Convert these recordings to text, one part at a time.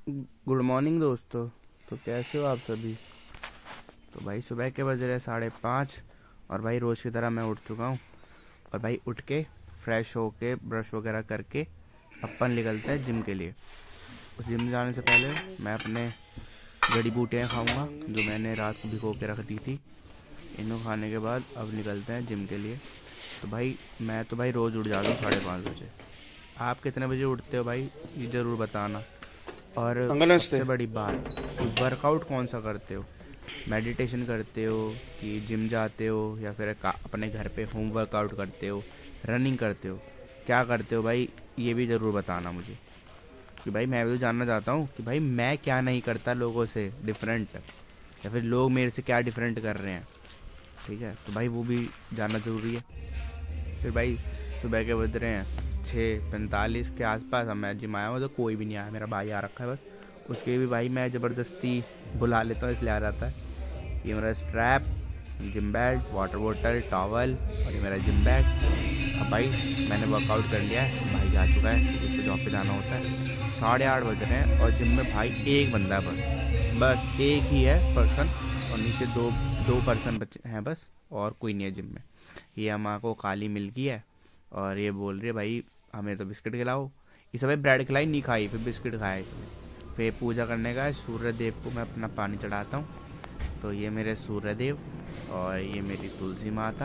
Good morning दोस्तों। तो कैसे हो आप सभी। तो भाई सुबह के बज रहे 5:30 और भाई रोज़ की तरह मैं उठ चुका हूँ। और भाई उठ के फ्रेश होके ब्रश वगैरह करके अपन निकलते हैं जिम के लिए। उस जिम जाने से पहले मैं अपने जड़ी बूटियाँ खाऊंगा जो मैंने रात को भिगो के रख दी थी। इनको खाने के बाद अब निकलते हैं जिम के लिए। तो भाई मैं तो भाई रोज़ उठ जाता हूँ 5:30 बजे। आप कितने बजे उठते हो भाई, ये ज़रूर बताना। और अंकल सबसे नमस्ते। बड़ी बात कि वर्कआउट कौन सा करते हो, मेडिटेशन करते हो कि जिम जाते हो या फिर अपने घर पे होम वर्कआउट करते हो, रनिंग करते हो, क्या करते हो भाई, ये भी ज़रूर बताना मुझे। कि भाई मैं भी तो जानना चाहता हूँ कि भाई मैं क्या नहीं करता लोगों से डिफरेंट, या फिर लोग मेरे से क्या डिफरेंट कर रहे हैं। ठीक है, तो भाई वो भी जानना ज़रूरी है। फिर भाई सुबह के बज रहे हैं 6:45 के आसपास। अब मैं जिम आया हूँ तो कोई भी नहीं आया, मेरा भाई आ रखा है बस। उसके भी भाई मैं ज़बरदस्ती बुला लेता हूँ, इसलिए आ जाता है। ये मेरा स्ट्रैप, जिम बैग, वाटर बोतल, टॉवल और ये मेरा जिम बैग। अब भाई मैंने वर्कआउट कर लिया है, भाई जा चुका है, उसको जॉब पे जाना होता है। 8:30 बज रहे हैं और जिम में भाई एक बंदा है, बस बस एक ही है पर्सन। और नीचे दो दो पर्सन बचे हैं बस, और कोई नहीं है जिम में। ये अम्मा को काली मिल गई है और ये बोल रही है भाई हमें तो बिस्किट खिलाओ। इस भाई ब्रेड खिलाई नहीं खाई, फिर बिस्किट खाया इसने। फिर पूजा करने का है, सूर्य देव को मैं अपना पानी चढ़ाता हूँ। तो ये मेरे सूर्य देव और ये मेरी तुलसी माता।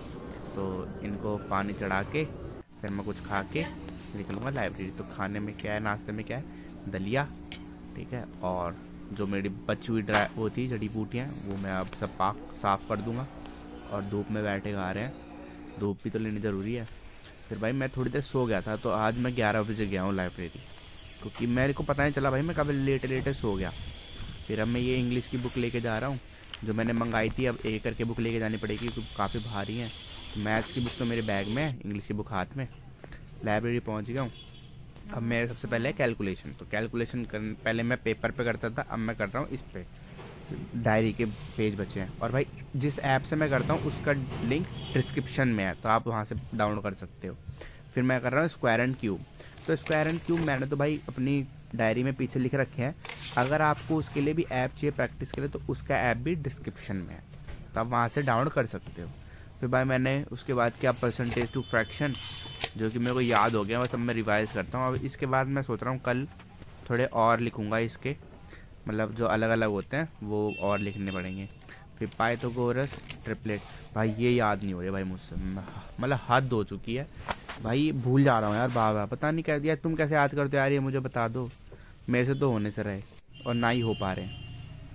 तो इनको पानी चढ़ा के फिर मैं कुछ खा के निकलूँगा लाइब्रेरी। तो खाने में क्या है, नाश्ते में क्या है, दलिया, ठीक है। और जो मेरी बची हुई ड्राई वो थी जड़ी बूटियाँ, वो मैं अब सब पाक साफ़ कर दूँगा। और धूप में बैठे खा रहे हैं, धूप भी तो लेनी ज़रूरी है। फिर भाई मैं थोड़ी देर सो गया था, तो आज मैं 11 बजे गया हूँ लाइब्रेरी, क्योंकि मेरे को पता नहीं चला भाई मैं कभी लेटे लेटे सो गया। फिर अब मैं ये इंग्लिश की बुक लेके जा रहा हूँ जो मैंने मंगाई थी। अब एक करके बुक लेके जानी पड़ेगी क्योंकि काफ़ी भारी है। तो मैथ्स की बुक तो मेरे बैग में है, इंग्लिश की बुक हाथ में। लाइब्रेरी पहुँच गया हूँ। अब मेरे सबसे पहले कैलकुलेशन। तो कैलकुलेशन पहले मैं पेपर पे करता था, अब मैं कर रहा हूँ इस पे, डायरी के पेज बचे हैं। और भाई जिस ऐप से मैं करता हूँ उसका लिंक डिस्क्रिप्शन में है, तो आप वहाँ से डाउनलोड कर सकते हो। फिर मैं कर रहा हूँ स्क्वायर एंड क्यूब। तो स्क्वायर एंड क्यूब मैंने तो भाई अपनी डायरी में पीछे लिख रखे हैं। अगर आपको उसके लिए भी ऐप चाहिए प्रैक्टिस के लिए, तो उसका ऐप भी डिस्क्रिप्शन में है, तो आप वहाँ से डाउनलोड कर सकते हो। फिर भाई मैंने उसके बाद किया परसेंटेज टू फ्रैक्शन, जो कि मेरे को याद हो गया, बस अब मैं रिवाइज़ करता हूँ। अब इसके बाद मैं सोच रहा हूँ कल थोड़े और लिखूँगा इसके, मतलब जो अलग अलग होते हैं वो और लिखने पड़ेंगे। फिर पाइथागोरस ट्रिपलेट, भाई ये याद नहीं हो रही भाई मुझसे, मतलब हद हो चुकी है भाई, भूल जा रहा हूँ यार बार बार, पता नहीं क्या दिया। तुम कैसे याद करते हो यार, ये मुझे बता दो। मेरे से तो होने से रहे और ना ही हो पा रहे हैं।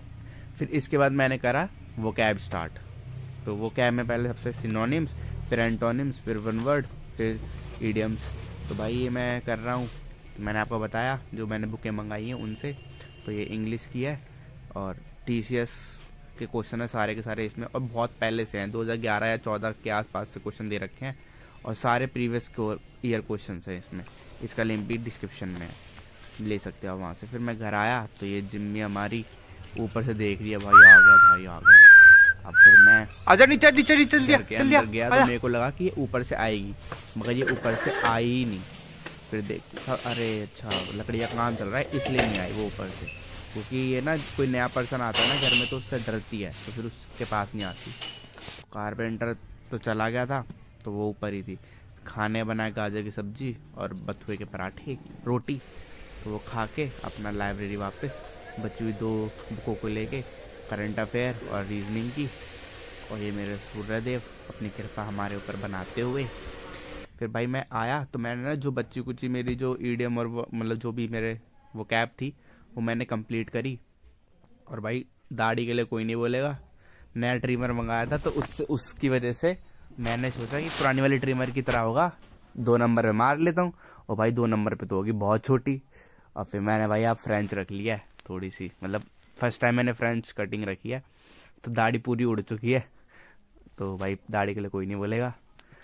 फिर इसके बाद मैंने करा वो कैब स्टार्ट। तो वो कैब में पहले सबसे सिनोनिम्स, फिर एंटोनिम्स, फिर वन वर्ड, फिर ईडियम्स। तो भाई ये मैं कर रहा हूँ, मैंने आपको बताया जो मैंने बुकें मंगाई हैं उनसे। तो ये इंग्लिश की है और टीसीएस के क्वेश्चन है सारे के सारे इसमें, और बहुत पहले से हैं, 2011 या 14 के आसपास से क्वेश्चन दे रखे हैं। और सारे प्रीवियस ईयर क्वेश्चन है इसमें। इसका लिंक भी डिस्क्रिप्शन में है, ले सकते हो वहाँ से। फिर मैं घर आया तो ये जिम्मी हमारी ऊपर से देख रही है, भाई आ गया, भाई आ गया। अब फिर मैं आजा, नीचे नीचे नीचे, घर के चल दिया अंदर गया तो आजा। मेरे को लगा कि ये ऊपर से आएगी, मगर ये ऊपर से आई ही नहीं। फिर देखा, अरे अच्छा लकड़ी का काम चल रहा है इसलिए नहीं आई वो ऊपर से, क्योंकि ये ना कोई नया पर्सन आता है ना घर में तो उससे डरती है, तो फिर उसके पास नहीं आती। कारपेंटर तो चला गया था, तो वो ऊपर ही थी। खाने बनाए गाजर की सब्जी और बथुए के पराठे, रोटी। तो वो खा के अपना लाइब्रेरी वापस, बची हुई 2 बुकों को लेके, करंट अफेयर और रीजनिंग की। और ये मेरे सूर्यदेव अपनी कृपा हमारे ऊपर बनाते हुए। फिर भाई मैं आया तो मैंने ना जो बच्ची कुची मेरी जो ईडीएम और मतलब जो भी मेरे वो कैब थी वो मैंने कंप्लीट करी। और भाई दाढ़ी के लिए कोई नहीं बोलेगा, नया ट्रिमर मंगाया था तो उससे उसकी वजह से मैंने सोचा कि पुरानी वाली ट्रिमर की तरह होगा, 2 नंबर पे मार लेता हूँ। और भाई 2 नंबर पे तो होगी बहुत छोटी। और फिर मैंने भाई आप फ्रेंच रख लिया है थोड़ी सी, मतलब फर्स्ट टाइम मैंने फ्रेंच कटिंग रखी है। तो दाढ़ी पूरी उड़ चुकी है, तो भाई दाढ़ी के लिए कोई नहीं बोलेगा।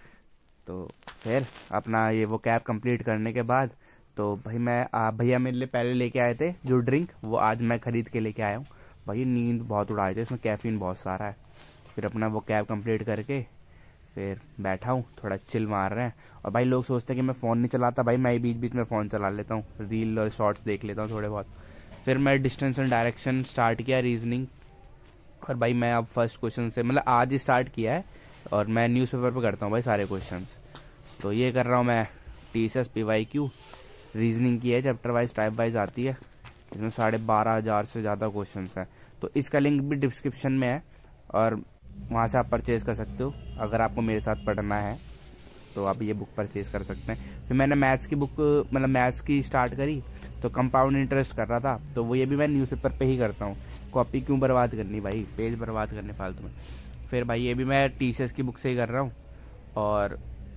तो फिर अपना ये वो कैब कंप्लीट करने के बाद तो भाई मैं भैया मेरे लिए पहले लेके आए थे जो ड्रिंक, वो आज मैं खरीद के लेके आया हूँ। भाई नींद बहुत उड़ाए थे, इसमें कैफीन बहुत सारा है। फिर अपना वो कैब कंप्लीट करके फिर बैठा हूँ, थोड़ा चिल मार रहे हैं। और भाई लोग सोचते हैं कि मैं फ़ोन नहीं चलाता, भाई मैं बीच बीच में फ़ोन चला लेता हूँ, रील और शॉर्ट्स देख लेता हूँ थोड़े बहुत। फिर मैं डिस्टेंस एंड डायरेक्शन स्टार्ट किया, रीजनिंग। और भाई मैं अब फर्स्ट क्वेश्चन से, मतलब आज ही स्टार्ट किया है, और मैं न्यूज़पेपर पे करता हूँ भाई सारे क्वेश्चंस। तो ये कर रहा हूँ मैं, TCS PYQ रीजनिंग की है, चैप्टर वाइज टाइप वाइज आती है, इसमें 12,500 से ज़्यादा क्वेश्चंस हैं। तो इसका लिंक भी डिस्क्रिप्शन में है, और वहाँ से आप परचेज़ कर सकते हो। अगर आपको मेरे साथ पढ़ना है तो आप ये बुक परचेज़ कर सकते हैं। फिर मैंने मैथ्स की बुक, मतलब मैथ्स की स्टार्ट करी, तो कंपाउंड इंटरेस्ट कर रहा था, तो वो ये भी मैं न्यूज़पेपर पे ही करता हूँ। कॉपी क्यों बर्बाद करनी भाई, पेज बर्बाद करने फालतू में। फिर भाई ये भी मैं TCS की बुक से ही कर रहा हूँ, और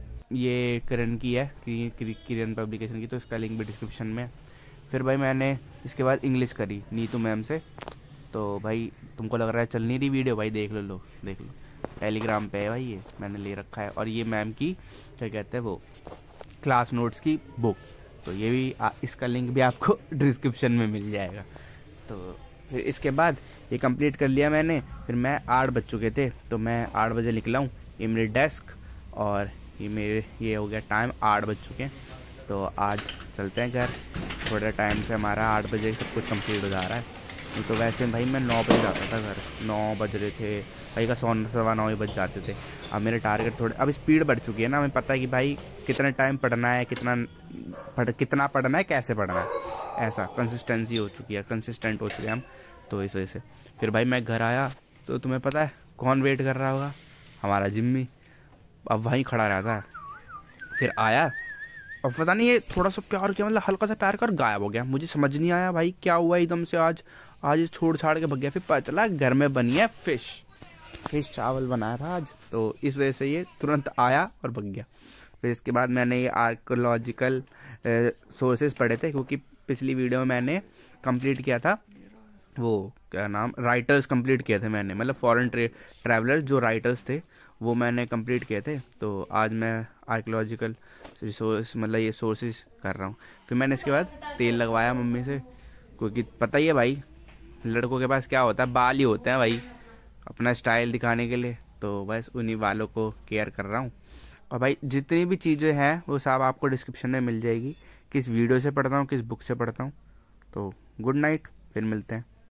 ये किरण की है, किरण पब्लिकेशन की, तो इसका लिंक भी डिस्क्रिप्शन में है। फिर भाई मैंने इसके बाद इंग्लिश करी नीतू मैम से। तो भाई तुमको लग रहा है चल नहीं रही वीडियो, भाई देख लो, देख लो, टेलीग्राम पे है भाई, ये मैंने ले रखा है। और ये मैम की क्या कहते हैं वो, क्लास नोट्स की बुक, तो ये भी इसका लिंक भी आपको डिस्क्रिप्शन में मिल जाएगा। तो फिर इसके बाद ये कंप्लीट कर लिया मैंने। फिर मैं 8 बज चुके थे, तो मैं 8 बजे निकला हूँ। ये मेरी डेस्क, और ये हो गया टाइम, 8 बज चुके हैं। तो आज चलते हैं घर, थोड़ा टाइम से हमारा 8 बजे सब कुछ कंप्लीट हो जा रहा है। नहीं तो वैसे भाई मैं 9 बजे जाता था घर, 9 बज रहे थे भाई, का 9:15 ही बज जाते थे। अब मेरे टारगेट थोड़े, अब स्पीड बढ़ चुकी है ना, हमें पता है कि भाई कितना टाइम पढ़ना है, कितना पढ़ना है, कैसे पढ़ना है, ऐसा कंसिस्टेंसी हो चुकी है, कंसिस्टेंट हो चुके हैं हम। तो इस वजह से फिर भाई मैं घर आया, तो तुम्हें पता है कौन वेट कर रहा होगा, हमारा जिम्मी। अब वहीं खड़ा रहता है। फिर आया, अब पता नहीं ये थोड़ा सा प्यार किया, मतलब हल्का सा प्यार कर, गायब हो गया। मुझे समझ नहीं आया भाई क्या हुआ एकदम से, आज छोड़ छाड़ के भग गया। फिर पता चला घर में बनी है फिश चावल बनाया था आज, तो इस वजह से ये तुरंत आया और भग गया। फिर इसके बाद मैंने ये आर्कोलॉजिकल सोर्सेज पढ़े थे, क्योंकि पिछली वीडियो में मैंने कंप्लीट किया था वो क्या नाम, राइटर्स कंप्लीट किए थे मैंने, मतलब फॉरेन ट्रैवलर्स जो राइटर्स थे वो मैंने कंप्लीट किए थे। तो आज मैं आर्कोलॉजिकल रिसोर्स, मतलब ये सोर्सेज कर रहा हूँ। फिर मैंने इसके बाद तेल लगवाया मम्मी से, क्योंकि पता ही है भाई लड़कों के पास क्या होता है, बाल ही होते हैं भाई, अपना स्टाइल दिखाने के लिए। तो बस उन्हीं बालों को केयर कर रहा हूँ। और भाई जितनी भी चीज़ें हैं वो सब आपको डिस्क्रिप्शन में मिल जाएगी, किस वीडियो से पढ़ता हूँ, किस बुक से पढ़ता हूँ। तो गुड नाइट, फिर मिलते हैं।